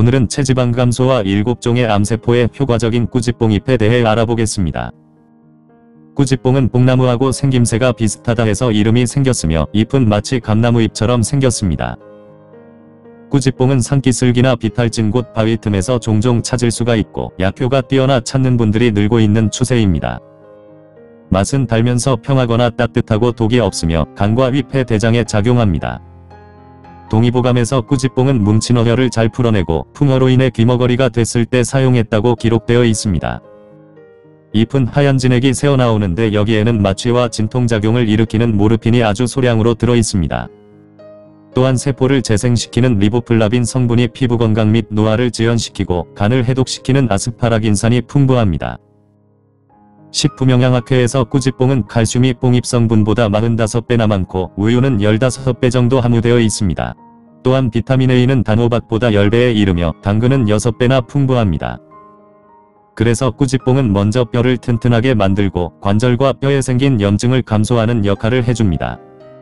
오늘은 체지방 감소와 7종의 암세포의 효과적인 꾸지뽕잎에 대해 알아보겠습니다. 꾸지뽕은 뽕나무하고 생김새가 비슷하다 해서 이름이 생겼으며 잎은 마치 감나무잎처럼 생겼습니다. 꾸지뽕은 산기슭이나 비탈진 곳 바위 틈에서 종종 찾을 수가 있고 약효가 뛰어나 찾는 분들이 늘고 있는 추세입니다. 맛은 달면서 평하거나 따뜻하고 독이 없으며 간과 위, 폐, 대장에 작용합니다. 동의보감에서 꾸지뽕은 뭉친 어혈을 잘 풀어내고 풍어로 인해 귀머거리가 됐을 때 사용했다고 기록되어 있습니다. 잎은 하얀 진액이 새어나오는데 여기에는 마취와 진통작용을 일으키는 모르핀이 아주 소량으로 들어 있습니다. 또한 세포를 재생시키는 리보플라빈 성분이 피부 건강 및 노화를 지연시키고 간을 해독시키는 아스파라긴산이 풍부합니다. 식품영양학회에서 꾸지뽕은 칼슘이 뽕잎 성분보다 45배나 많고 우유는 15배 정도 함유되어 있습니다. 또한 비타민 A는 단호박보다 10배에 이르며 당근은 6배나 풍부합니다. 그래서 꾸지뽕은 먼저 뼈를 튼튼하게 만들고 관절과 뼈에 생긴 염증을 감소하는 역할을 해줍니다.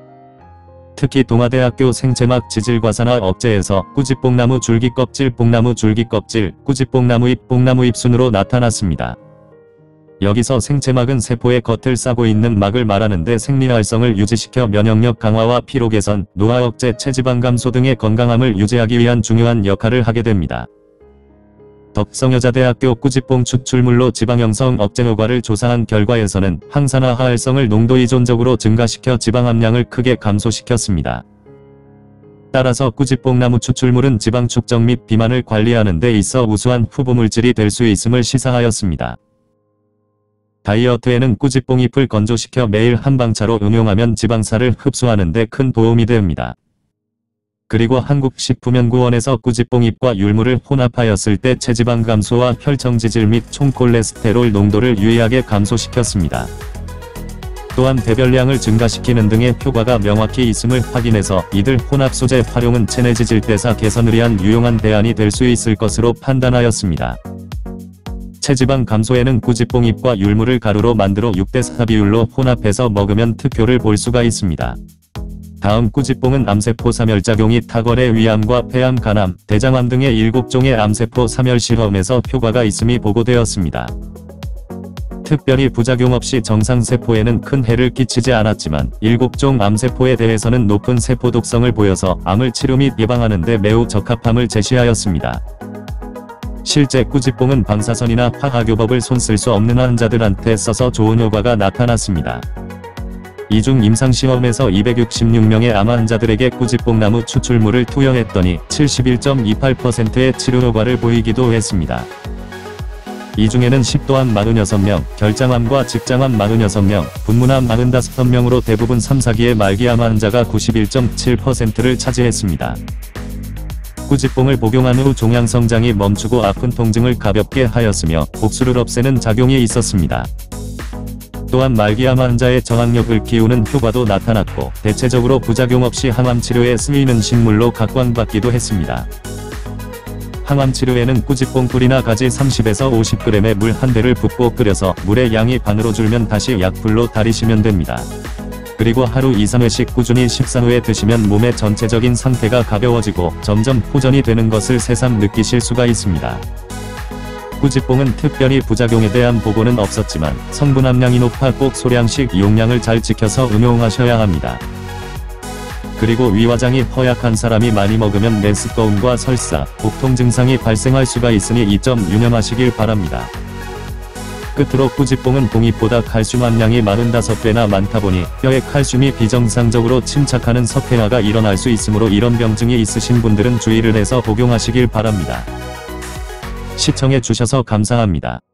특히 동아대학교 생체막 지질과산화 업체에서 꾸지뽕나무 줄기껍질, 뽕나무 줄기껍질, 꾸지뽕나무잎, 뽕나무잎 순으로 나타났습니다. 여기서 생체막은 세포의 겉을 싸고 있는 막을 말하는데 생리활성을 유지시켜 면역력 강화와 피로 개선, 노화 억제, 체지방 감소 등의 건강함을 유지하기 위한 중요한 역할을 하게 됩니다. 덕성여자대학교 꾸지뽕 추출물로 지방형성 억제 효과를 조사한 결과에서는 항산화 하활성을 농도 이존적으로 증가시켜 지방 함량을 크게 감소시켰습니다. 따라서 꾸지뽕나무 추출물은 지방 축적 및 비만을 관리하는 데 있어 우수한 후보물질이 될 수 있음을 시사하였습니다. 다이어트에는 꾸지뽕잎을 건조시켜 매일 한 방차로 응용하면 지방살을 흡수하는 데 큰 도움이 됩니다. 그리고 한국식품연구원에서 꾸지뽕잎과 율무를 혼합하였을 때 체지방 감소와 혈청지질 및 총콜레스테롤 농도를 유의하게 감소시켰습니다. 또한 대변량을 증가시키는 등의 효과가 명확히 있음을 확인해서 이들 혼합 소재 활용은 체내지질대사 개선을 위한 유용한 대안이 될 수 있을 것으로 판단하였습니다. 체지방 감소에는 꾸지뽕잎과 율무를 가루로 만들어 6대4 비율로 혼합해서 먹으면 특효를 볼 수가 있습니다. 다음 꾸지뽕은 암세포 사멸작용이 탁월해 위암과 폐암, 간암, 대장암 등의 7종의 암세포 사멸 실험에서 효과가 있음이 보고되었습니다. 특별히 부작용 없이 정상세포에는 큰 해를 끼치지 않았지만 7종 암세포에 대해서는 높은 세포 독성을 보여서 암을 치료 및 예방하는 데 매우 적합함을 제시하였습니다. 실제 꾸지뽕은 방사선이나 화학요법을 손 쓸 수 없는 환자들한테 써서 좋은 효과가 나타났습니다. 이중 임상시험에서 266명의 암 환자들에게 꾸지뽕나무 추출물을 투여했더니 71.28%의 치료효과를 보이기도 했습니다. 이 중에는 식도암 46명, 결장암과 직장암 46명, 분문암 45명으로 대부분 3-4기의 말기암 환자가 91.7%를 차지했습니다. 꾸지뽕을 복용한 후 종양성장이 멈추고 아픈 통증을 가볍게 하였으며 복수를 없애는 작용이 있었습니다. 또한 말기암 환자의 저항력을 키우는 효과도 나타났고 대체적으로 부작용 없이 항암치료에 쓰이는 식물로 각광받기도 했습니다. 항암치료에는 꾸지뽕 뿌리나 가지 30에서 50g의 물 1대를 붓고 끓여서 물의 양이 반으로 줄면 다시 약불로 달이시면 됩니다. 그리고 하루 2-3회씩 꾸준히 식사 후에 드시면 몸의 전체적인 상태가 가벼워지고 점점 호전이 되는 것을 새삼 느끼실 수가 있습니다. 꾸지뽕은 특별히 부작용에 대한 보고는 없었지만 성분 함량이 높아 꼭 소량씩 용량을 잘 지켜서 응용하셔야 합니다. 그리고 위화장이 허약한 사람이 많이 먹으면 메스꺼움과 설사, 복통 증상이 발생할 수가 있으니 이 점 유념하시길 바랍니다. 끝으로 꾸지뽕은 동잎보다 칼슘 함량이 45배나 많다 보니 뼈에 칼슘이 비정상적으로 침착하는 석회화가 일어날 수 있으므로 이런 병증이 있으신 분들은 주의를 해서 복용하시길 바랍니다. 시청해 주셔서 감사합니다.